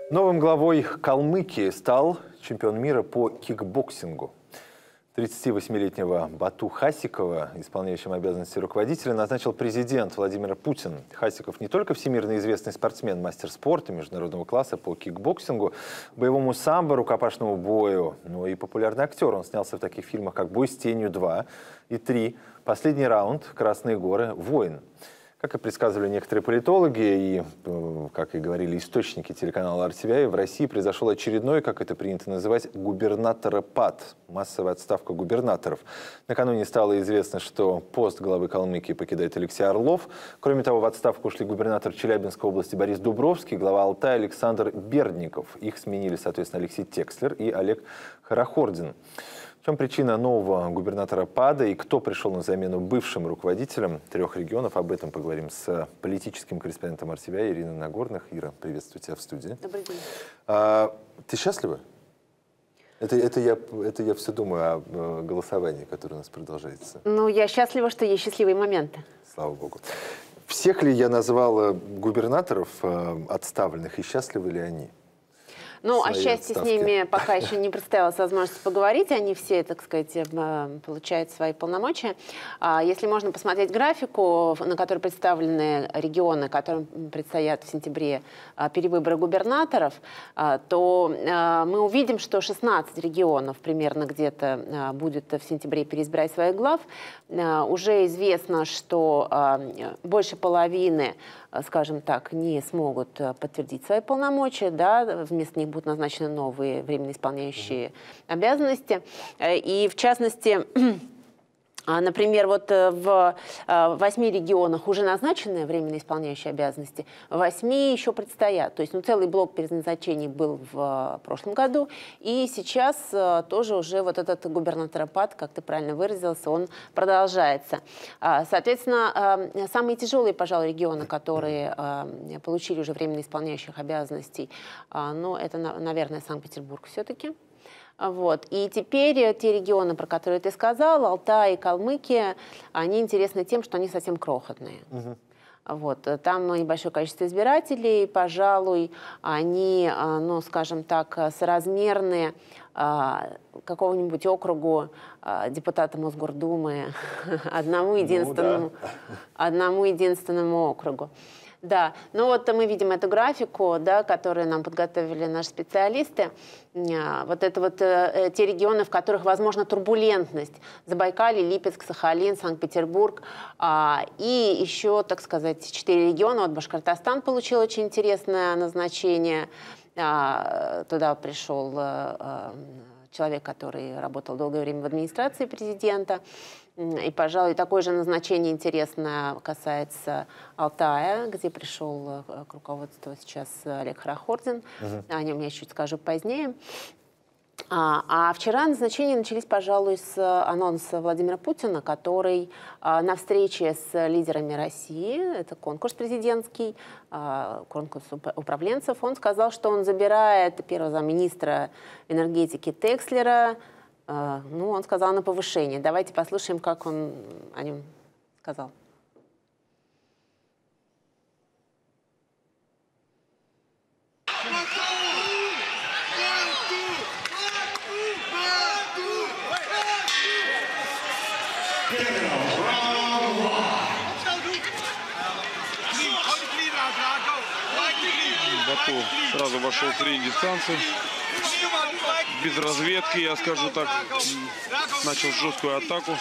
Новым главой Калмыкии стал чемпион мира по кикбоксингу. 38-летнего Бату Хасикова, исполняющим обязанности руководителя, назначил президент Владимир Путин. Хасиков не только всемирно известный спортсмен, мастер спорта международного класса по кикбоксингу, боевому самбо, рукопашному бою, но и популярный актер. Он снялся в таких фильмах, как «Бой с тенью 2» и 3, «Последний раунд», «Красные горы», «Воин». Как и предсказывали некоторые политологи и, как и говорили источники телеканала RTVI, в России произошел очередной, как это принято называть, губернаторопад, массовая отставка губернаторов. Накануне стало известно, что пост главы Калмыкии покидает Алексей Орлов. Кроме того, в отставку ушли губернатор Челябинской области Борис Дубровский, глава Алтая Александр Бердников. Их сменили, соответственно, Алексей Текслер и Олег Хорохордин. В чем причина нового губернатора ПАДа и кто пришел на замену бывшим руководителям 3 регионов? Об этом поговорим с политическим корреспондентом RTVI Ириной Нагорных. Ира, приветствую тебя в студии. Добрый день. Ты счастлива? Это я все думаю о голосовании, которое у нас продолжается. Ну, я счастлива, что есть счастливые моменты. Слава богу. Всех ли я назвала губернаторов отставленных и счастливы ли они? Ну, о счастье с ними пока еще не представилась возможность поговорить. Они все, так сказать, получают свои полномочия. Если можно посмотреть графику, на которой представлены регионы, которым предстоят в сентябре перевыборы губернаторов, то мы увидим, что 16 регионов примерно где-то будет в сентябре переизбирать своих глав. Уже известно, что больше половины, скажем так, не смогут подтвердить свои полномочия, да, вместо них будут назначены новые временно исполняющие обязанности. И в частности, например, вот в 8 регионах уже назначены временно исполняющие обязанности, в 8 еще предстоят. То есть целый блок переназначений был в прошлом году, и сейчас тоже уже вот этот губернаторопад, как ты правильно выразился, он продолжается. Соответственно, самые тяжелые, пожалуй, регионы, которые получили уже временно исполняющих обязанностей, ну, это, наверное, Санкт-Петербург все-таки. Вот. И теперь те регионы, про которые ты сказал, Алтай и Калмыкия, они интересны тем, что они совсем крохотные. Вот. Там небольшое количество избирателей, пожалуй, они, ну, скажем так, соразмерны какому-нибудь округу депутата Мосгордумы, одному единственному округу. Да, ну вот мы видим эту графику, да, которую нам подготовили наши специалисты. Вот это вот те регионы, в которых возможна турбулентность. Забайкалье, Липецк, Сахалин, Санкт-Петербург. И еще, так сказать, 4 региона. Вот Башкортостан получил очень интересное назначение. Туда пришел человек, который работал долгое время в администрации президента. И, пожалуй, такое же назначение интересное касается Алтая, где пришел к руководству сейчас Олег Хорохордин. О нем я чуть скажу позднее. А вчера назначения начались, пожалуй, с анонса Владимира Путина, который на встрече с лидерами России, это конкурс президентский, конкурс управленцев, он сказал, что он забирает первого замминистра энергетики Текслера. Ну, он сказал на повышение. Давайте послушаем, как он о нем сказал. Бату сразу вошел в 3 дистанции. Без разведки, я скажу так, начал жесткую атаку.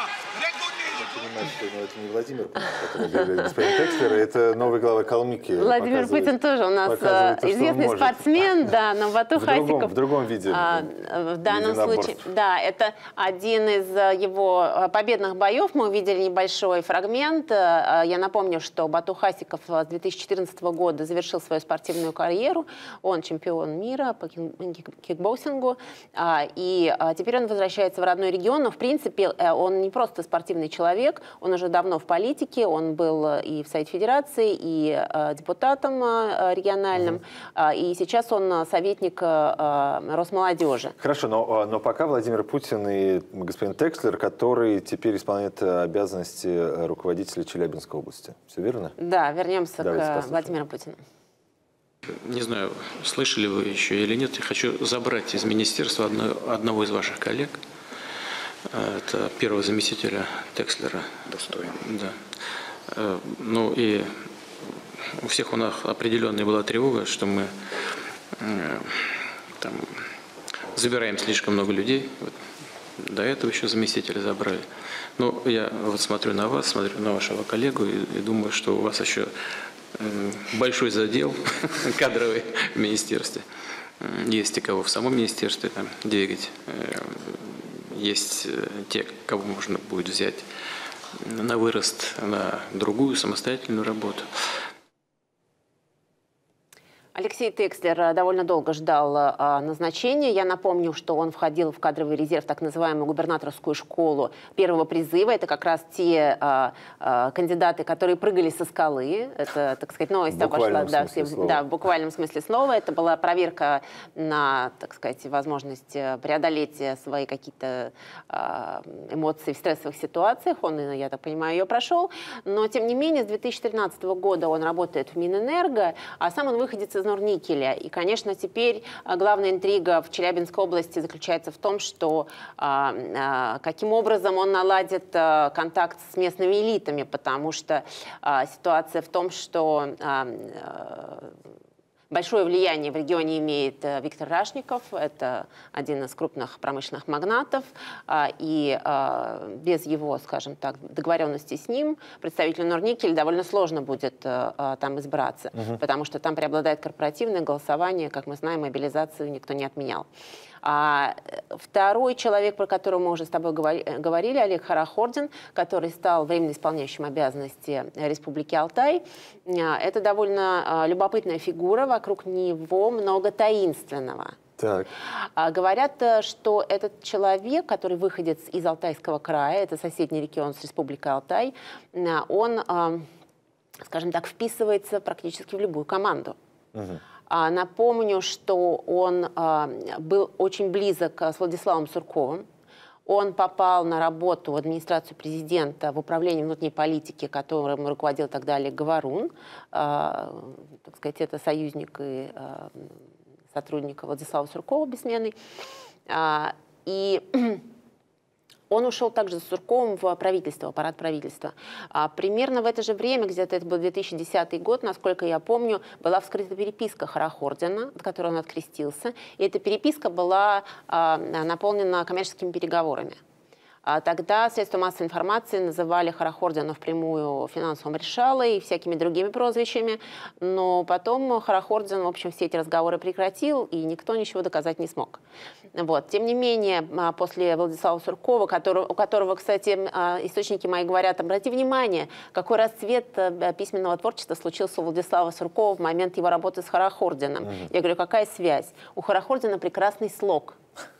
Это не Владимир Путин, который говорит господин Текслер, это новый глава Калмыкии. Владимир Путин тоже у нас известный спортсмен, да, но Бату Хасиков... В другом виде. В данном случае, да, это один из его победных боев. Мы увидели небольшой фрагмент. Я напомню, что Бату Хасиков с 2014 года завершил свою спортивную карьеру. Он чемпион мира по кикбоксингу. И теперь он возвращается в родной регион. Но, в принципе, он не просто спортивный человек, он уже давно в политике, он был и в Совете Федерации, и депутатом региональным, и сейчас он советник Росмолодежи. Хорошо, но пока Владимир Путин и господин Текслер, который теперь исполняет обязанности руководителя Челябинской области. Все верно? Да, вернемся к Владимиру Путину. Не знаю, слышали вы еще или нет, я хочу забрать из министерства одного из ваших коллег. Это первого заместителя Текслера. Достойно. Да. Ну и у всех у нас определенная была тревога, что мы там забираем слишком много людей. Вот, до этого еще заместителя забрали. Но я вот смотрю на вас, смотрю на вашего коллегу и думаю, что у вас еще большой задел кадровый в министерстве. Есть и кого в самом министерстве там двигать. Есть те, кого можно будет взять на вырост, на другую самостоятельную работу. Алексей Текслер довольно долго ждал назначения. Я напомню, что он входил в кадровый резерв, так называемую губернаторскую школу первого призыва. Это как раз те кандидаты, которые прыгали со скалы. Это, так сказать, новость обошла. Да, в буквальном смысле слова. Это была проверка на, так сказать, возможность преодолеть свои какие-то эмоции в стрессовых ситуациях. Он, я так понимаю, ее прошел. Но, тем не менее, с 2013 года он работает в Минэнерго, а сам он выходит из Норникеля. И, конечно, теперь главная интрига в Челябинской области заключается в том, что каким образом он наладит контакт с местными элитами, потому что ситуация в том, что большое влияние в регионе имеет Виктор Рашников, это один из крупных промышленных магнатов, и без его, скажем так, договоренности с ним представителю Норникель довольно сложно будет там избраться, потому что там преобладает корпоративное голосование, как мы знаем, мобилизацию никто не отменял. А второй человек, про которого мы уже с тобой говорили, Олег Хорохордин, который стал временно исполняющим обязанности Республики Алтай, это довольно любопытная фигура, вокруг него много таинственного. Так. Говорят, что этот человек, который выходец из Алтайского края, это соседний регион с Республикой Алтай, он, скажем так, вписывается практически в любую команду. Напомню, что он был очень близок с Владиславом Сурковым. Он попал на работу в администрацию президента в управлении внутренней политики, которым руководил тогда Олег Говорун. Так сказать, это союзник и сотрудник Владислава Суркова, бессменный. И он ушел также с Сурковым в правительство, аппарат правительства. Примерно в это же время, где-то это был 2010 год, насколько я помню, была вскрыта переписка Хорохордина, от которой он открестился. И эта переписка была наполнена коммерческими переговорами. Тогда средства массовой информации называли Хорохордина впрямую финансовым решалой и всякими другими прозвищами, но потом Хорохордин, в общем, все эти разговоры прекратил, и никто ничего доказать не смог. Вот. Тем не менее, после Владислава Суркова, у которого, кстати, источники мои говорят, обрати внимание, какой расцвет письменного творчества случился у Владислава Суркова в момент его работы с Хорохордином. Я говорю, какая связь? У Хорохордина прекрасный слог.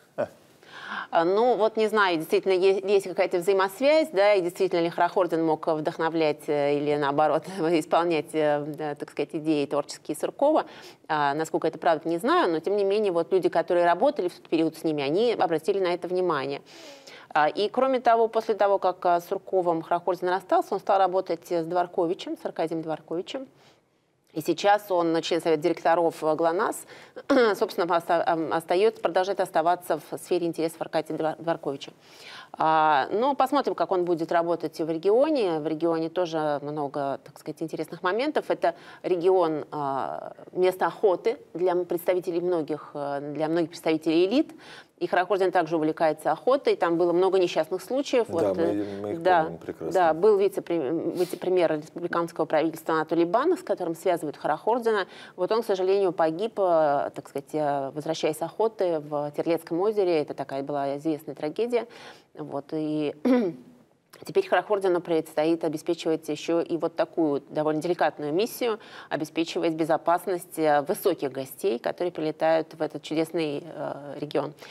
Ну, вот не знаю, действительно, есть какая-то взаимосвязь, да, и действительно ли Хорохордин мог вдохновлять или, наоборот, исполнять, так сказать, идеи творческие Суркова. Насколько это правда, не знаю, но, тем не менее, вот люди, которые работали в тот период с ними, они обратили на это внимание. И, кроме того, после того, как с Сурковым Хорохордин расстался, он стал работать с Дворковичем, с Аркадием Дворковичем. И сейчас он, член совета директоров ГЛОНАСС, собственно, продолжает оставаться в сфере интересов Аркадия Дворковича. Но посмотрим, как он будет работать в регионе. В регионе тоже много, так сказать, интересных моментов. Это регион, место охоты для представителей многих представителей элит. И Хорохордин также увлекается охотой. Там было много несчастных случаев. Да, вот, мы их помним прекрасно. Да, был вице-премьер республиканского правительства Анатолий Банов, с которым связывают Хорохордина. Вот он, к сожалению, погиб, так сказать, возвращаясь с охоты в Терлецком озере. Это такая была известная трагедия. Вот, и теперь Хорохордину предстоит обеспечивать еще и вот такую довольно деликатную миссию, обеспечивать безопасность высоких гостей, которые прилетают в этот чудесный регион.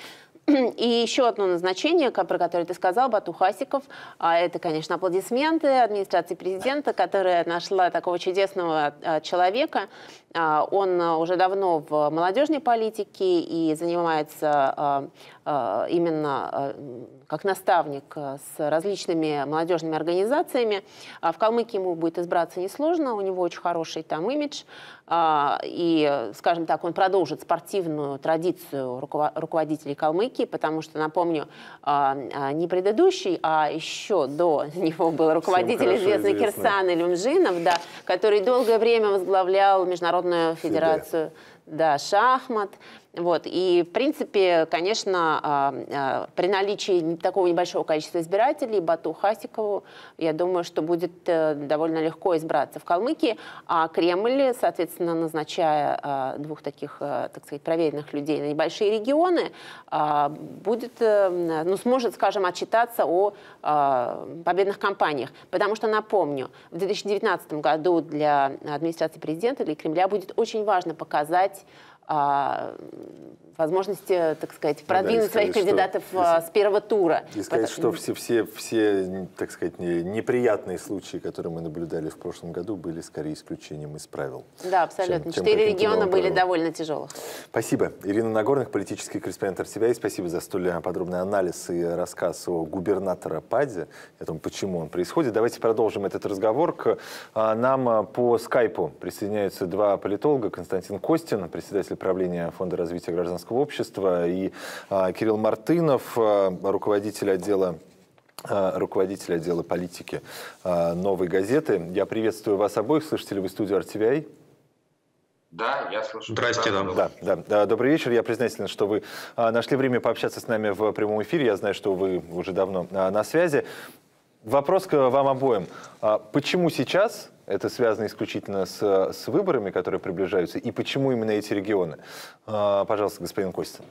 И еще одно назначение, про которое ты сказал, Бату Хасиков, это, конечно, аплодисменты администрации президента, которая нашла такого чудесного человека. Он уже давно в молодежной политике и занимается именно как наставник с различными молодежными организациями. В Калмыкии ему будет избраться несложно, у него очень хороший там имидж. И, скажем так, он продолжит спортивную традицию руководителей Калмыкии, потому что, напомню, не предыдущий, а еще до него был руководитель известный Кирсан Илюмжинов, да, который долгое время возглавлял Международную федерацию шахмат. Вот. И, в принципе, конечно, при наличии такого небольшого количества избирателей Бату Хасикову, я думаю, что будет довольно легко избраться в Калмыкии. А Кремль, соответственно, назначая двух таких, так сказать, проверенных людей на небольшие регионы, сможет, скажем, отчитаться о победных кампаниях. Потому что, напомню, в 2019 году для администрации президента, для Кремля будет очень важно показать возможности, так сказать, продвинуть своих кандидатов с первого тура. И сказать, что все, так сказать, неприятные случаи, которые мы наблюдали в прошлом году, были скорее исключением из правил. Да, абсолютно. 4 региона были довольно тяжелых. Спасибо. Ирина Нагорных, политический корреспондент RTVI. Спасибо за столь подробный анализ и рассказ о губернаторе Падзе, о том, почему он происходит. Давайте продолжим этот разговор. К нам по скайпу присоединяются два политолога. Константин Костин, председатель правления Фонда развития гражданского общества, и Кирилл Мартынов, руководитель отдела политики «Новой газеты». Я приветствую вас обоих. Слышите ли вы студию RTVI? Да, я слышу. Здрасте. Да. Добрый вечер. Я признателен, что вы нашли время пообщаться с нами в прямом эфире. Я знаю, что вы уже давно на связи. Вопрос к вам обоим. Почему сейчас? Это связано исключительно с выборами, которые приближаются. И почему именно эти регионы? Пожалуйста, господин Костин.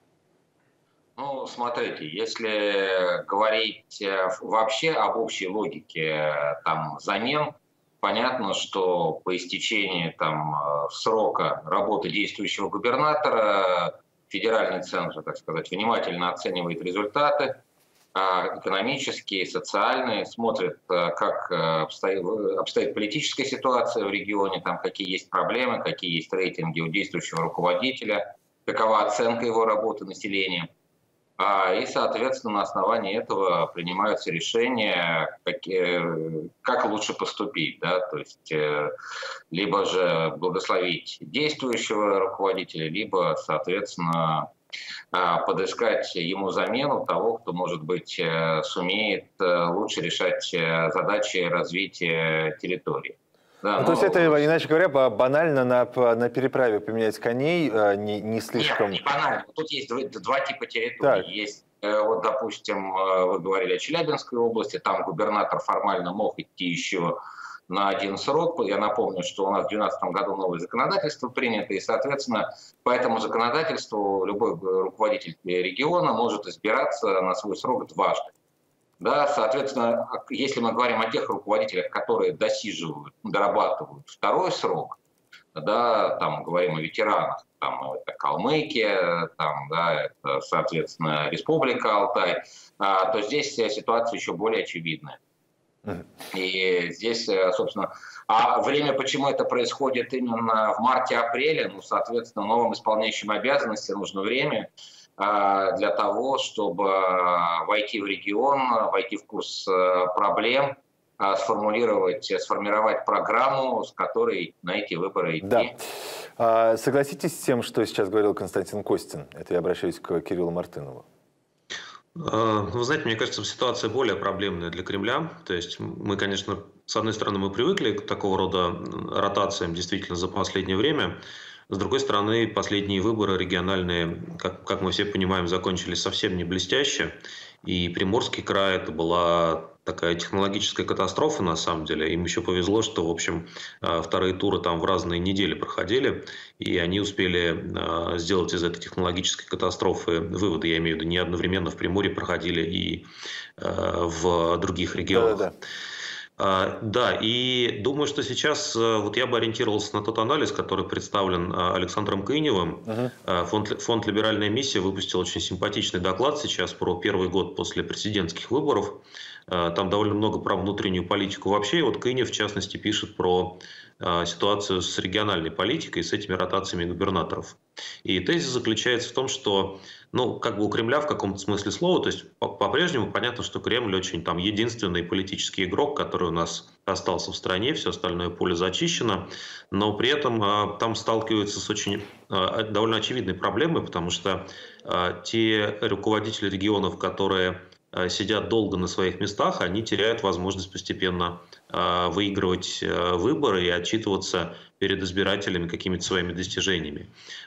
Ну, смотрите, если говорить вообще об общей логике замен, понятно, что по истечении срока работы действующего губернатора федеральный центр, так сказать, внимательно оценивает результаты, экономические, социальные, смотрят, как обстоит политическая ситуация в регионе, какие есть проблемы, какие есть рейтинги у действующего руководителя, какова оценка его работы населением. И, соответственно, на основании этого принимаются решения, как лучше поступить. Да? То есть либо же благословить действующего руководителя, либо, соответственно, подыскать ему замену того, кто, может быть, сумеет лучше решать задачи развития территории. Да, то есть это, иначе говоря, банально на переправе поменять коней не слишком... Нет, не банально. Тут есть два типа территорий. Так. Есть, вот, допустим, вы говорили о Челябинской области, там губернатор формально мог идти еще на один срок. Я напомню, что у нас в 2012 году новое законодательство принято, и, соответственно, по этому законодательству любой руководитель региона может избираться на свой срок дважды. Да, соответственно, если мы говорим о тех руководителях, которые дорабатывают второй срок, да, говорим о ветеранах, это Калмыкия, это, соответственно, Республика Алтай, то здесь ситуация еще более очевидная. И здесь, собственно, время, почему это происходит именно в марте-апреле, соответственно, новым исполняющим обязанности нужно время для того, чтобы войти в регион, войти в курс проблем, сформировать программу, с которой на эти выборы идти. Да. Согласитесь с тем, что сейчас говорил Константин Костин? Это я обращаюсь к Кириллу Мартынову. Вы знаете, мне кажется, ситуация более проблемная для Кремля. То есть мы, конечно, с одной стороны, мы привыкли к такого рода ротациям действительно за последнее время. С другой стороны, последние выборы региональные, как мы все понимаем, закончились совсем не блестяще. И Приморский край — это была такая технологическая катастрофа, на самом деле. Им еще повезло, что, в общем, вторые туры там в разные недели проходили, и они успели сделать из этой технологической катастрофы выводы. Я имею в виду, не одновременно в Приморье проходили и в других регионах. Да-да-да. Да, и думаю, что сейчас вот я бы ориентировался на тот анализ, который представлен Александром Кыневым. Фонд «Либеральная миссия» выпустил очень симпатичный доклад сейчас про первый год после президентских выборов. Там довольно много про внутреннюю политику вообще. И вот Кынев, в частности, пишет про ситуацию с региональной политикой, с этими ротациями губернаторов. И тезис заключается в том, что ну, как бы у Кремля в каком-то смысле слова, то есть по-прежнему понятно, что Кремль очень там единственный политический игрок, который у нас остался в стране, все остальное поле зачищено, но при этом там сталкиваются с очень довольно очевидной проблемой, потому что те руководители регионов, которые сидят долго на своих местах, они теряют возможность постепенно выигрывать выборы и отчитываться перед избирателями какими-то своими достижениями.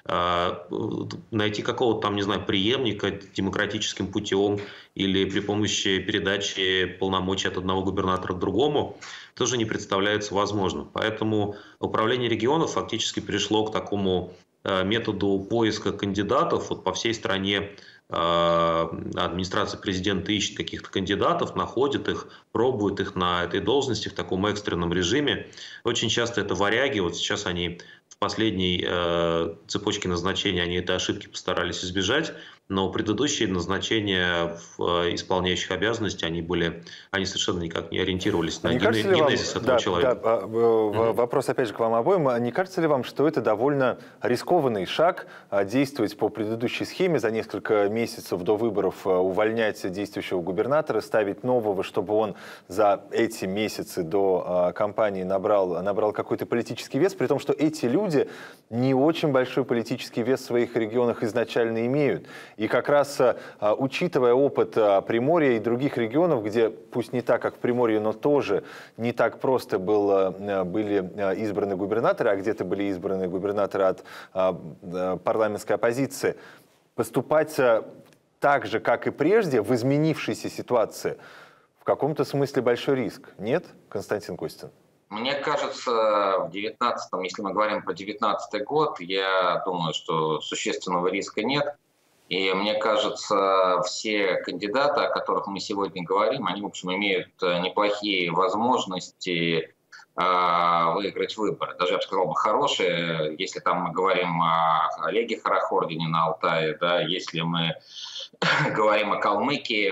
Найти какого-то там, не знаю, преемника демократическим путем или при помощи передачи полномочий от одного губернатора к другому тоже не представляется возможным. Поэтому управление регионов фактически перешло к такому методу поиска кандидатов. Вот по всей стране администрация президента ищет каких-то кандидатов, находит их, пробует их на этой должности в таком экстренном режиме. Очень часто это варяги. Вот сейчас они в последней цепочке назначения они этой ошибки постарались избежать, но предыдущие назначения в исполняющих обязанности они совершенно никак не ориентировались на генезис этого человека. Вопрос опять же к вам обоим. Не кажется ли вам, что это довольно рискованный шаг действовать по предыдущей схеме за несколько месяцев до выборов, увольнять действующего губернатора, ставить нового, чтобы он за эти месяцы до кампании набрал какой-то политический вес, при том, что эти люди не очень большой политический вес в своих регионах изначально имеют. И как раз, учитывая опыт Приморья и других регионов, где, пусть не так, как в Приморье, но тоже не так просто были избраны губернаторы, а где-то были избраны губернаторы от парламентской оппозиции, поступать так же, как и прежде, в изменившейся ситуации, в каком-то смысле большой риск. Нет, Константин Костин? Мне кажется, в 19-м, если мы говорим про 19-й год, я думаю, что существенного риска нет. И мне кажется, все кандидаты, о которых мы сегодня говорим, они, в общем, имеют неплохие возможности выиграть выборы. Даже, я бы сказал, хорошие, если там мы говорим о Олеге Хорохордине на Алтае, да, если мы говорим о Калмыкии,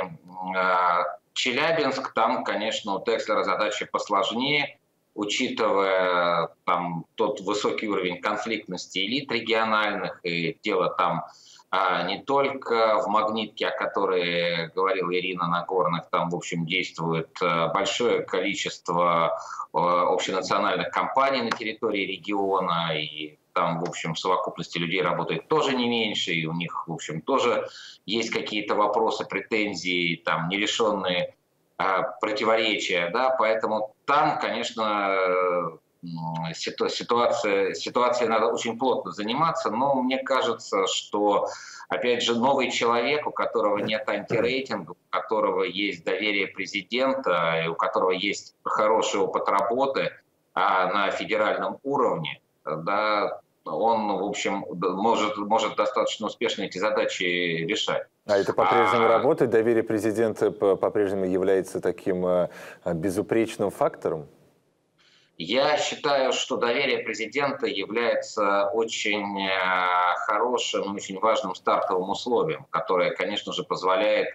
Челябинск, там, конечно, у Текслера задача посложнее, учитывая там тот высокий уровень конфликтности элит региональных, и дело там не только в магнитке, о которой говорила Ирина Нагорных, там, в общем, действует большое количество общенациональных компаний на территории региона, и там, в общем, в совокупности людей работает тоже не меньше, и у них, в общем, тоже есть какие-то вопросы, претензии, там, нерешенные противоречия, да, поэтому там, конечно, ситуацией надо очень плотно заниматься, но мне кажется, что, опять же, новый человек, у которого нет антирейтинга, у которого есть доверие президента, и у которого есть хороший опыт работы на федеральном уровне, да, он, в общем, может достаточно успешно эти задачи решать. А это по-прежнему работает? Доверие президента по-прежнему является таким безупречным фактором? Я считаю, что доверие президента является очень хорошим, очень важным стартовым условием, которое, конечно же, позволяет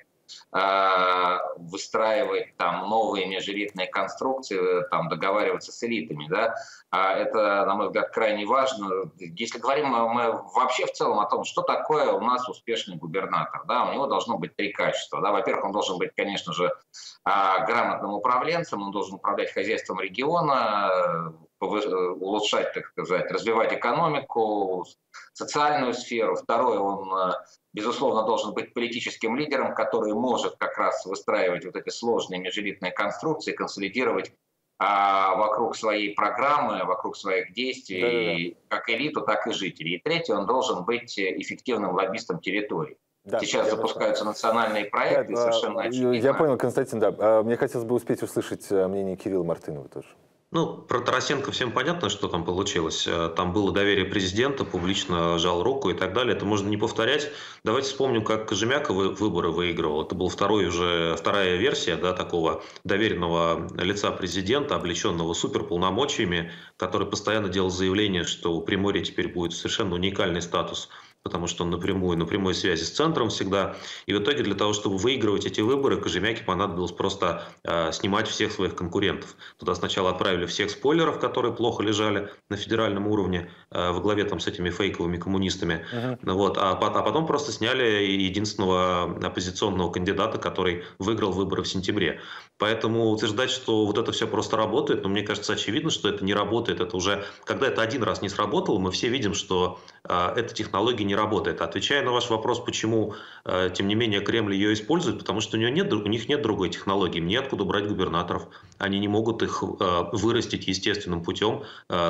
выстраивать там новые межэлитные конструкции, там, договариваться с элитами. Да? Это, на мой взгляд, крайне важно. Если говорим мы вообще в целом о том, что такое у нас успешный губернатор, да? У него должно быть три качества. Да? Во-первых, он должен быть, конечно же, грамотным управленцем, он должен управлять хозяйством региона, улучшать, так сказать, развивать экономику, социальную сферу. Второе, он, безусловно, должен быть политическим лидером, который может как раз выстраивать вот эти сложные межэлитные конструкции, консолидировать вокруг своей программы, вокруг своих действий, как элиту, так и жителей. И третье, он должен быть эффективным лоббистом территории. Да, сейчас запускаются национальные проекты, совершенно очевидно. Я понял, Константин, да. Мне хотелось бы успеть услышать мнение Кирилла Мартынова тоже. Ну, про Тарасенко всем понятно, что там получилось. Там было доверие президента, публично жал руку и так далее. Это можно не повторять. Давайте вспомним, как Кожемяка выборы выигрывал. Это была вторая версия, да, такого доверенного лица президента, облеченного суперполномочиями, который постоянно делал заявление, что у Приморья теперь будет совершенно уникальный статус, потому что он на прямой связи с центром всегда. И в итоге для того, чтобы выигрывать эти выборы, Кожемяке понадобилось просто снимать всех своих конкурентов. Туда сначала отправили всех спойлеров, которые плохо лежали на федеральном уровне, во главе там с этими фейковыми коммунистами. Вот, а потом просто сняли единственного оппозиционного кандидата, который выиграл выборы в сентябре. Поэтому утверждать, что вот это все просто работает, но мне кажется, очевидно, что это не работает. Это уже, когда это один раз не сработало, мы все видим, что эта технология не работает. Отвечая на ваш вопрос, почему, тем не менее, Кремль ее использует, потому что у них нет другой технологии, неоткуда брать губернаторов. Они не могут их вырастить естественным путем,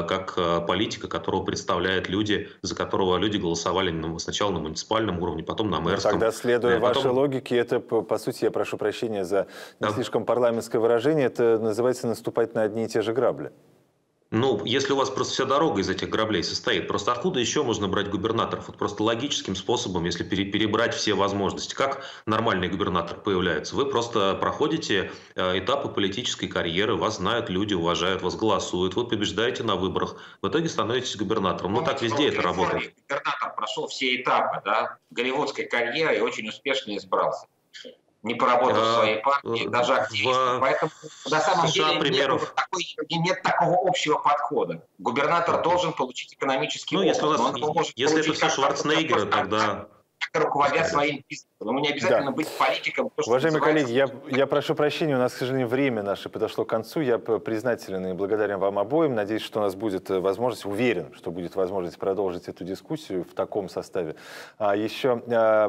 как политика, которого представляют люди, за которого люди голосовали сначала на муниципальном уровне, потом на мэрском. Тогда, следуя вашей логике, это, по сути, я прошу прощения за не слишком парламентское выражение, это называется наступать на одни и те же грабли. Ну, если у вас просто вся дорога из этих граблей состоит, просто откуда еще можно брать губернаторов? Вот просто логическим способом, если перебрать все возможности. Как нормальный губернатор появляется? Вы просто проходите этапы политической карьеры, вас знают люди, уважают, вас голосуют, вы побеждаете на выборах, в итоге становитесь губернатором. Ну, так везде это работает. Губернатор прошел все этапы, да, голливудской карьеры и очень успешно избрался. Не поработал в своей партии, даже активистом. Поэтому на самом деле нет такого общего подхода. Губернатор должен получить экономический опыт. Если это все Шварценеггеры, тогда... руководя своим бизнесом. Ему не обязательно быть политиком. Уважаемые коллеги, я прошу прощения, у нас, к сожалению, время наше подошло к концу. Я признателен и благодарен вам обоим. Надеюсь, что у нас будет возможность, уверен, что будет возможность продолжить эту дискуссию в таком составе. Еще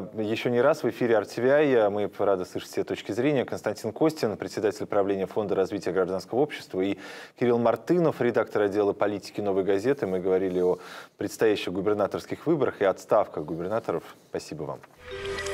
не раз в эфире RTVI. Мы рады слышать все точки зрения. Константин Костин, председатель правления Фонда развития гражданского общества, и Кирилл Мартынов, редактор отдела политики «Новой газеты». Мы говорили о предстоящих губернаторских выборах и отставках губернаторов. Спасибо вам.